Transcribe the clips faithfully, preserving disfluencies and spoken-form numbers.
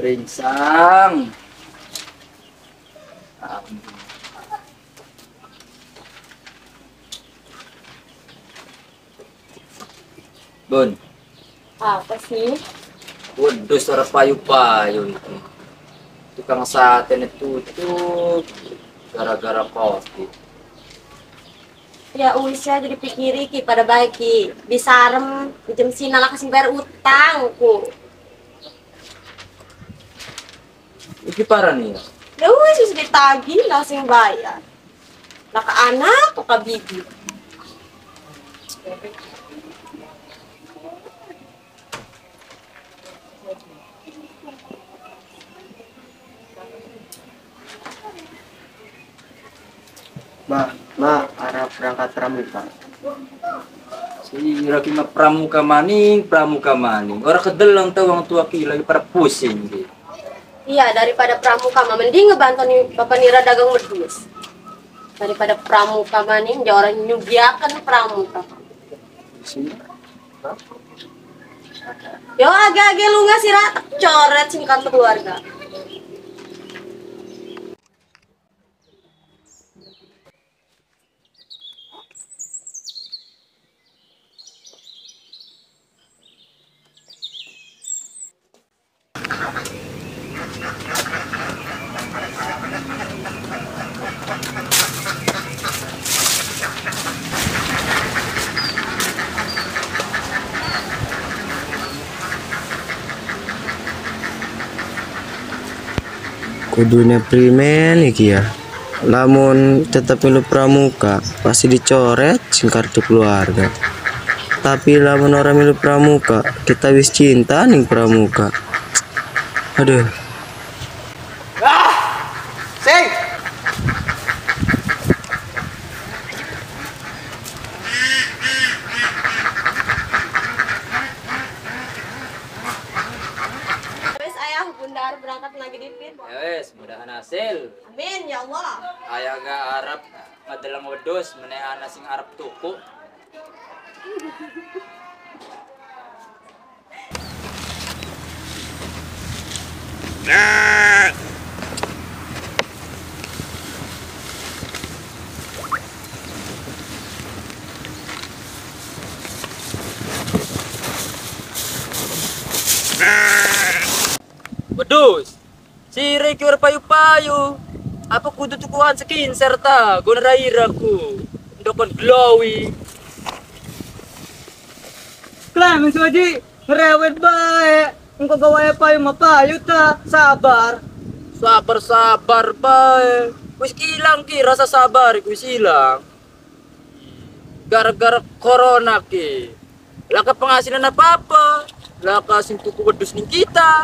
Beringsang. Bun. Apa sih? Waduh, suara payu-payu itu. Tukang sate itu tutup gara-gara covid. Ya wis ya jadi pikiri ki pada baik ki. Bisa rem jam sina lah kasih bayar utang ku. Iki parah nih ya. Ya wis wis ditagih langsung bayar. Lah ke anak atau ke bibi? Ma, ma, arah berangkat pramuka. Si lagi mah pramuka maning, pramuka maning. Orang kedelang tahu orang tua ki lagi pada pusing gitu. Iya, daripada pramuka mah mending ngebantu nih Bapak Nira dagang wedus. Daripada pramuka maning dia orang nyugiakan pramuka. Yo agak-agak lu ngasih rata coret singkat keluarga. Kudunya primen iki ya. Lamun tetap milu pramuka pasti dicoret sing kartu keluarga. Tapi lamun orang milu pramuka kita wis cinta ning pramuka. Aduh. Ah! Sing! Wes ayah bundar berangkat lagi dipit. Ya wes, mudahan hasil. Amin ya Allah. Ayah gak Arab ngadelang wedus meneh ana sing Arab tuku. Wedus. Si Reki ora payu-payu. Apa kudu tukuan skin serta guna rairaku. Ndokon glowy. Clemens waji, rewet bae. Engko gawe payu mapayu ta, sabar. Sabar-sabar bae. Wis ilang ki rasa sabar iku wis ilang. Gara-gara corona ki. Laka penghasilan apa-apa. Laka sing tuku wedus ning kita.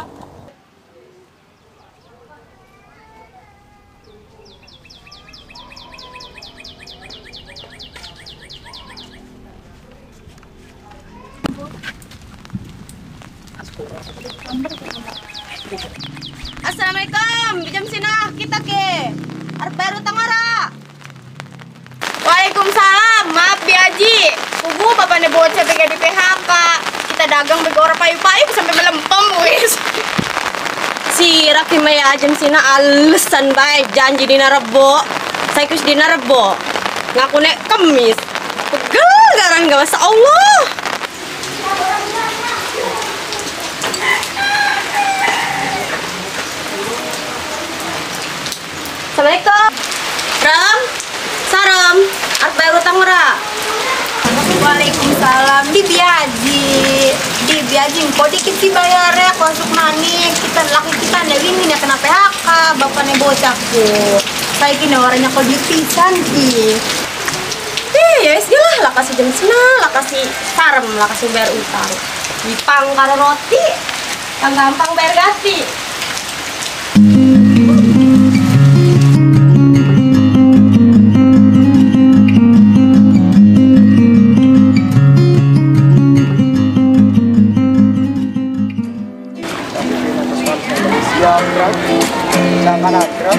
Assalamualaikum, bijam sina kita ke. Arep bayar utang ora? Waalaikumsalam, maaf Bi Haji. Kubu bapak ne bocah bega di P H K. Kita dagang bega ora payu-payu sampai melempem wis. Si Raki Maya ajam sina alesan bae janji dina Rebo. Saya kus dina Rebo. Ngaku nek Kemis. Pegel garang gak masa Allah. Assalamualaikum. Ram, salam. Arep bayar utang ora? Waalaikumsalam. Di biaji, di biaji. Kok dikit sih bayarnya? Konsuk maning. Kita laki kita nih ini nih kena P H K. Bapaknya bocahku. Saya kini orangnya kok dipisan ki. Eh, ya wis lah, lah kasih jam sina, lah kasih sarem, lah kasih bayar utang. Dipang karo roti, yang gampang bayar gati. Siap, bro. Jangan bro.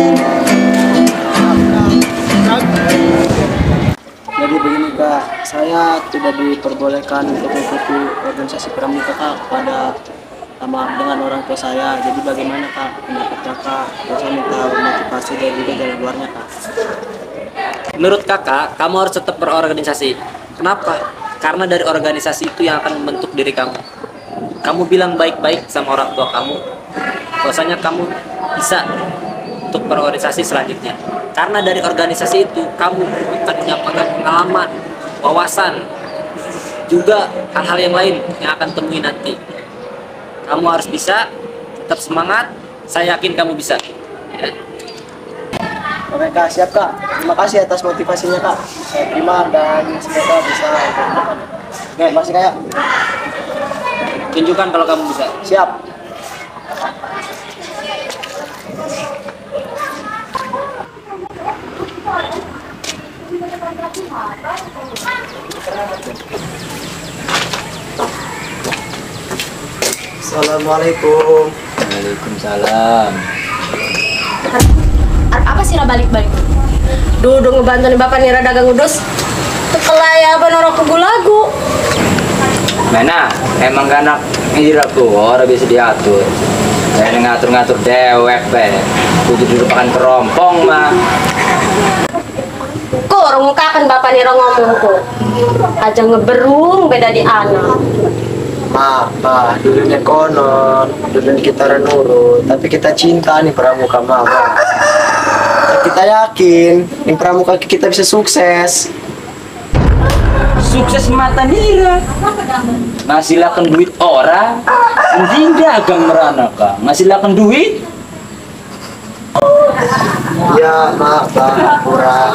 Jadi begini Kak, saya saya tidak diperbolehkan untuk mengikuti organisasi pramuka kak pada sama dengan orang tua saya. Jadi bagaimana kak pendapat kakak? Saya minta motivasi dan juga jalan keluarnya kak. Menurut kakak, kamu harus tetap berorganisasi. Kenapa? Karena dari organisasi itu yang akan membentuk diri kamu. Kamu bilang baik-baik sama orang tua kamu, bahwasanya kamu bisa untuk berorganisasi selanjutnya. Karena dari organisasi itu kamu akan mendapatkan pengalaman, wawasan, juga hal-hal yang lain yang akan temui nanti. Kamu harus bisa, tetap semangat. Saya yakin kamu bisa. Ya. Oke kak, siap kak. Terima kasih atas motivasinya kak. Saya terima dan semoga bisa. Oke, terima kasih kak. Tunjukkan kalau kamu bisa. Siap. Assalamualaikum. Waalaikumsalam. Arep apa sih ra balik-balik? Duduk ngebantu nih bapak nira dagang udus. Tekelaya apa norok ke lagu. Mana? Emang kan anak hiraku orang bisa diatur. Saya ngatur-ngatur dewek be. Kudu dilupakan kerompong mah. Kok orang muka kan bapak nira ngomong kok. Aja ngeberung beda di anak. Maaf, Pak. Dulunya konon, dulunya kita nurut, tapi kita cinta nih pramuka mama. Kita yakin, nih pramuka kita bisa sukses. Sukses mata nira. Ngasilakan duit orang. Mending dagang merana kak. Ngasilakan duit. Ya, maaf, Pak. Kurang.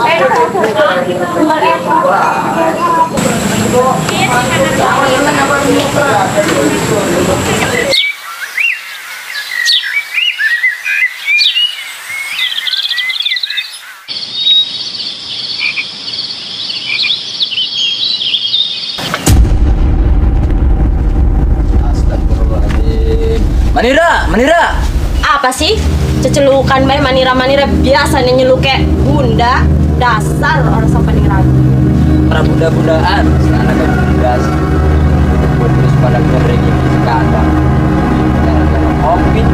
Manira, Manira. Apa sih? Cecelukan bae manira-manira biasanya nyeluke bunda. Dasar orang sampai ragu. Prabunda-bundaan. Anak bunda. Terus pada kering ini sekarang. Gara-gara covid.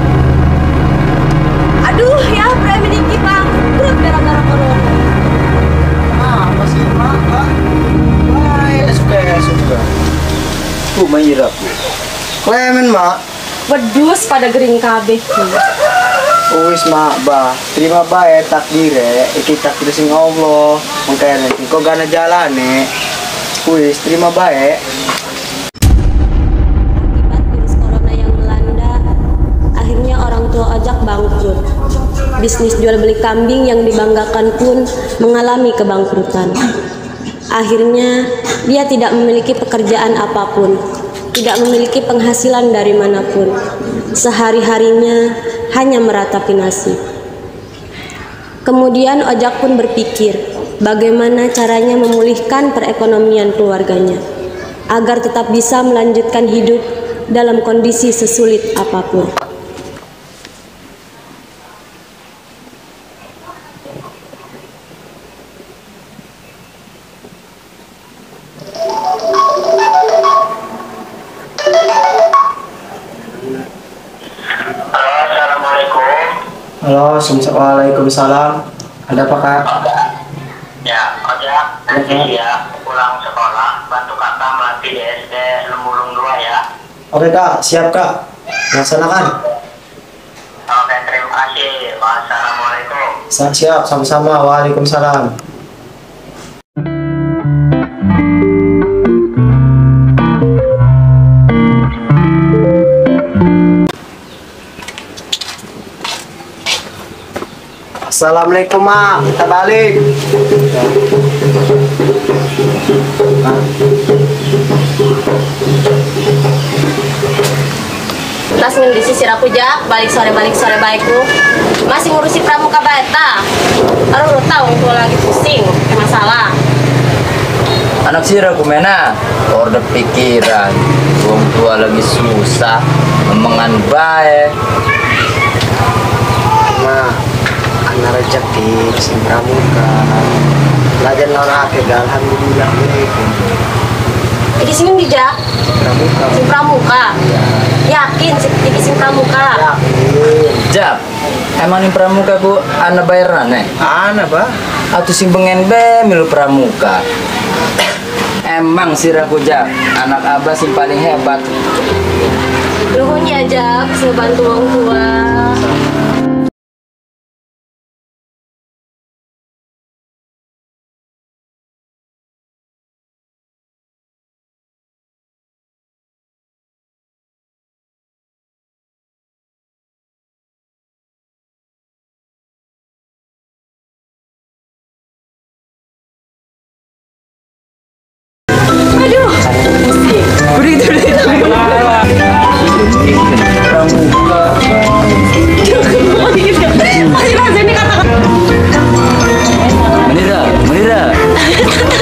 Aduh ya, Premiki bangkrut gara-gara corona. Apa sih, Mak? Baik, suka ya, suka. Ku Manira ku. Klemen, Mak. Wedus pada gering kabeh ki. Uwis mak bah, terima baik takdire, iki takdir sing Allah. Makanya nanti kau gana jalane. Uwis terima baik. Akibat virus corona yang melanda, akhirnya orang tua ojek bangkrut. Bisnis jual beli kambing yang dibanggakan pun mengalami kebangkrutan. Akhirnya dia tidak memiliki pekerjaan apapun, tidak memiliki penghasilan dari manapun. Sehari-harinya hanya meratapi nasib. Kemudian Ojak pun berpikir bagaimana caranya memulihkan perekonomian keluarganya agar tetap bisa melanjutkan hidup dalam kondisi sesulit apapun. Halo, Waalaikumsalam. Ada apa kak? Ya, Ojak, nanti ya pulang sekolah bantu kakak melatih di S D Lembulung dua ya. Oke kak, siap kak. Laksanakan. Oke, terima kasih. Wassalamualaikum. Siap, sama-sama. Waalaikumsalam. Assalamualaikum mak, kita balik. Tas ngendi sisir aku Jak, balik sore balik sore baikku. Masih ngurusi pramuka bata. Orang lu tahu gua lagi pusing, kayak masalah. Anak sira kumena, order pikiran. Wong tua lagi susah, memengan bae. Ma, anak rezeki sing pramuka Belajar naon akeh alhamdulillah baik. Iki sing ndi, Jak? Pramuka. Sing pramuka. Yakin sing iki sing pramuka? Yakin. Jap, emang ini pramuka ku ana bayaran nih? Ana, Bah. Atau sing pengen be milu pramuka. Emang sih aku Jak, anak abah sing paling hebat. Nuhun ya, Jak, sing bantu wong tua. Menira, menira.